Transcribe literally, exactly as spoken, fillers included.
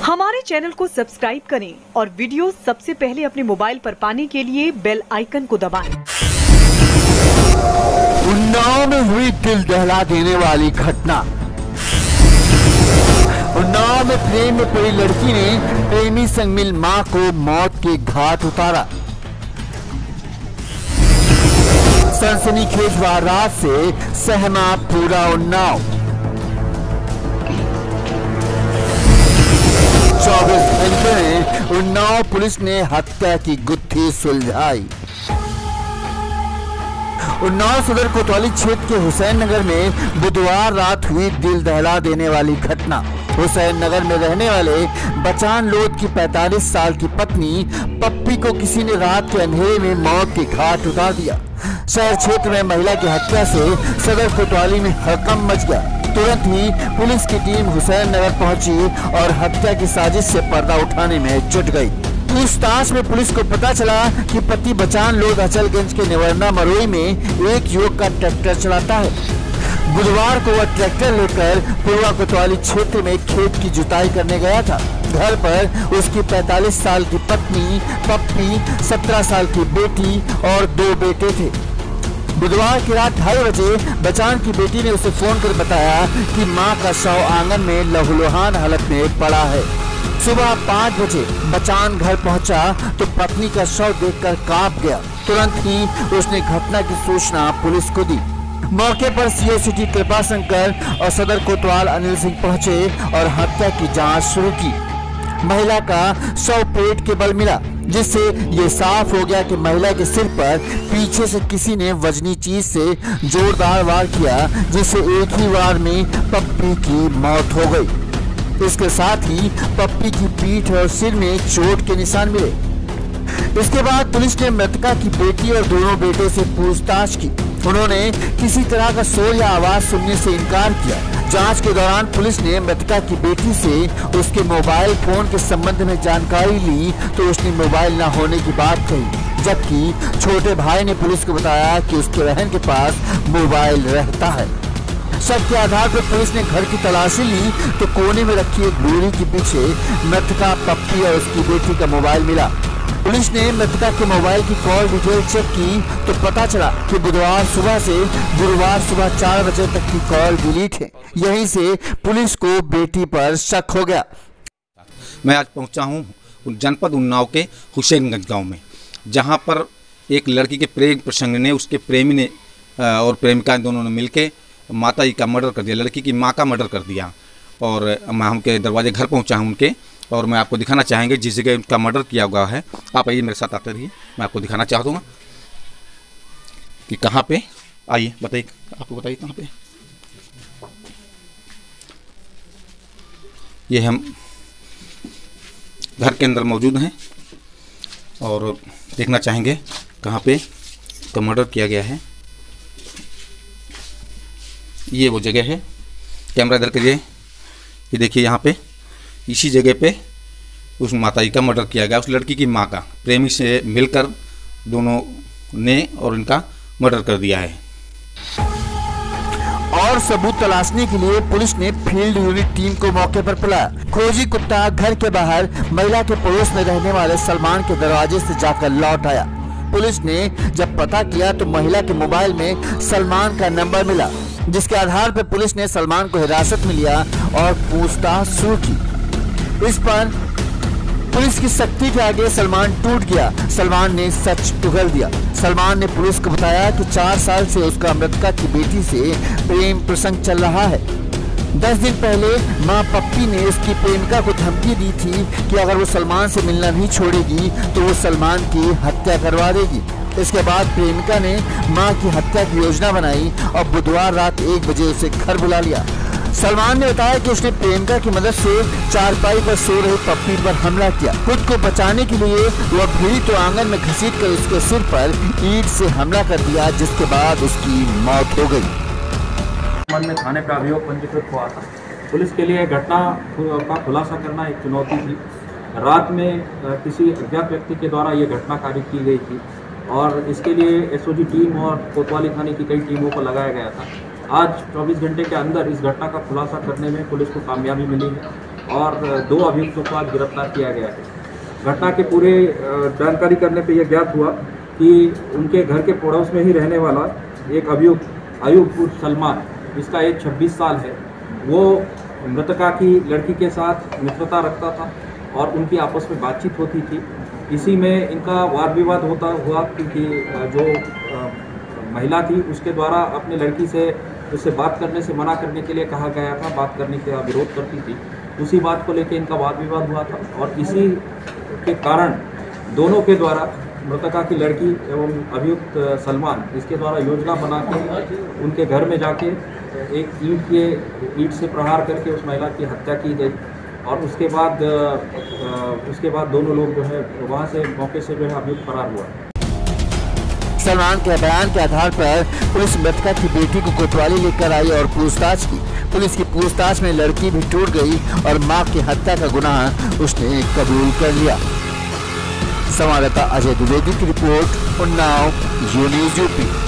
हमारे चैनल को सब्सक्राइब करें और वीडियो सबसे पहले अपने मोबाइल पर पाने के लिए बेल आइकन को दबाएं। उन्नाव में हुई दिल दहला देने वाली घटना। उन्नाव में प्रेम में पड़ी लड़की ने प्रेमी संग मिल मां को मौत के घाट उतारा। सनसनीखेज वारदात से सहमा पूरा उन्नाव। चौबीस घंटे में उन्नाव पुलिस ने हत्या की गुत्थी सुलझाई। उन्नाव सदर कोतवाली क्षेत्र के हुसैन नगर में बुधवार रात हुई दिल दहला देने वाली घटना। हुसैन नगर में रहने वाले बचान लोध की पैंतालीस साल की पत्नी पप्पी को किसी ने रात के अंधेरे में मौत के घाट उतार दिया। शहर क्षेत्र में महिला की हत्या से सदर कोतवाली में हड़कंप मच गया। तुरंत ही पुलिस की टीम हुसैन नगर पहुंची और हत्या की साजिश से पर्दा उठाने में जुट गई। पूछताछ में पुलिस को पता चला कि पति बचान लोध अचलगंज के निवर्ना मरोई में एक युवक का ट्रैक्टर चलाता है। बुधवार को वह ट्रैक्टर लेकर पूर्वा कोतवाली क्षेत्र में खेत की जुताई करने गया था। घर पर उसकी पैंतालीस साल की पत्नी पप्पी, सत्रह साल की बेटी और दो बेटे थे। बुधवार की रात ढाई बजे बचान की बेटी ने उसे फोन कर बताया कि मां का शव आंगन में लहूलुहान हालत में पड़ा है। सुबह पाँच बजे बचान घर पहुंचा तो पत्नी का शव देखकर कांप गया। तुरंत ही उसने घटना की सूचना पुलिस को दी। मौके पर सीओ सिटी कृपा शंकर और सदर कोतवाल अनिल सिंह पहुंचे और हत्या की जांच शुरू की। महिला का शव पेट के बल मिला, जिससे ये साफ हो गया कि महिला के सिर पर पीछे से किसी ने वजनी चीज से जोरदार वार किया, जिससे एक ही वार में पप्पी की मौत हो गई। इसके साथ ही पप्पी की पीठ और सिर में चोट के निशान मिले। इसके बाद पुलिस ने मृतका की बेटी और दोनों बेटों से पूछताछ की। उन्होंने किसी तरह का शोर या आवाज सुनने से इनकार किया। जांच के दौरान पुलिस ने मृतका की बेटी से उसके मोबाइल फोन के संबंध में जानकारी ली तो उसने मोबाइल न होने की बात कही, जबकि छोटे भाई ने पुलिस को बताया कि उसके बहन के पास मोबाइल रहता है। शक के आधार पर पुलिस ने घर की तलाशी ली तो कोने में रखी एक बोरी के पीछे मृतका पप्पी और उसकी बेटी का मोबाइल मिला। पुलिस ने मृतका के मोबाइल की कॉल डिटेल चेक की तो पता चला कि बुधवार सुबह से गुरुवार सुबह चार बजे तक की कॉल डिलीट है। यहीं से पुलिस को बेटी पर शक हो गया। मैं आज पहुंचा हूं जनपद उन्नाव के हुसैनगंज गांव में, जहां पर एक लड़की के प्रेम प्रसंग ने उसके प्रेमी ने और प्रेमिका दोनों ने मिलकर माता जी का मर्डर कर दिया, लड़की की माँ का मर्डर कर दिया। और मैं उनके दरवाजे घर पहुँचा हूँ उनके, और मैं आपको दिखाना चाहेंगे जिस जगह उनका मर्डर किया हुआ है। आप आइए मेरे साथ आते रहिए, मैं आपको दिखाना चाहता हूँ कि कहाँ पे। आइए बताइए, आपको बताइए कहाँ पे। ये हम घर के अंदर मौजूद हैं और देखना चाहेंगे कहाँ पे तो मर्डर किया गया है। ये वो जगह है, कैमरा इधर करिए। ये देखिए यहाँ पे इसी जगह पे उस माता जी का मर्डर किया गया, उस लड़की की माँ का। प्रेमी से मिलकर दोनों ने और इनका मर्डर कर दिया है। और सबूत तलाशने के लिए पुलिस ने फील्ड यूनिट टीम को मौके पर बुलाया। खोजी कुत्ता घर के बाहर महिला के पड़ोस में रहने वाले सलमान के दरवाजे से जाकर लौट आया। पुलिस ने जब पता किया तो महिला के मोबाइल में सलमान का नंबर मिला, जिसके आधार पर पुलिस ने सलमान को हिरासत में लिया और पूछताछ शुरू की। इस पर पुलिस की सख्ती के आगे सलमान टूट गया। सलमान ने सच उगल दिया। सलमान ने पुलिस को बताया कि चार साल से उसका मृतका की बेटी से प्रेम प्रसंग चल रहा है। दस दिन पहले मां पप्पी ने उसकी प्रेमिका को धमकी दी थी कि अगर वो सलमान से मिलना नहीं छोड़ेगी तो वो सलमान की हत्या करवा देगी। इसके बाद प्रेमिका ने मां की हत्या की योजना बनाई और बुधवार रात एक बजे उसे घर बुला लिया। सलमान ने बताया कि उसने प्रेमिका की मदद से चारपाई पर सो रही पप्पी पर हमला किया। खुद को बचाने के लिए वह भीड़ी तो आंगन में घसीट कर उसके सिर पर ईंट से हमला कर दिया, जिसके बाद उसकी मौत हो गई। मन में थाने पर अभियोग पंजीकृत हुआ था। पुलिस के लिए घटना का खुलासा करना एक चुनौती थी। रात में किसी अज्ञात व्यक्ति के द्वारा ये घटना कारित की गई थी और इसके लिए एसओजी टीम और कोतवाली थाने की कई टीमों को लगाया गया था। आज चौबीस घंटे के अंदर इस घटना का खुलासा करने में पुलिस को कामयाबी मिली है। और दो अभियुक्तों को आज गिरफ्तार किया गया है। घटना के पूरे जानकारी करने पे यह ज्ञात हुआ कि उनके घर के पड़ोस में ही रहने वाला एक अभियुक्त अयूब उर्फ सलमान, इसका एज छब्बीस साल है, वो मृतका की लड़की के साथ मित्रता रखता था और उनकी आपस में बातचीत होती थी। इसी में इनका वाद विवाद होता हुआ क्योंकि जो महिला थी उसके द्वारा अपनी लड़की से उससे बात करने से मना करने के लिए कहा गया था, बात करने का विरोध करती थी। उसी बात को लेकर इनका वाद विवाद हुआ था और इसी के कारण दोनों के द्वारा मृतका की लड़की एवं अभियुक्त सलमान इसके द्वारा योजना बना के उनके घर में जाके एक ईंट के ईंट से प्रहार करके उस महिला की हत्या की गई और उसके बाद उसके बाद दोनों लोग जो है वहाँ से मौके से जो है अभियुक्त फरार हुआ। सलमान के बयान के आधार पर पुलिस मृतका की बेटी को कोतवाली लेकर आई और पूछताछ की। पुलिस की पूछताछ में लड़की भी टूट गई और मां की हत्या का गुनाह उसने कबूल कर लिया। संवाददाता अजय द्विवेदी की रिपोर्ट, उन्नाव, न्यूज़ यूपी।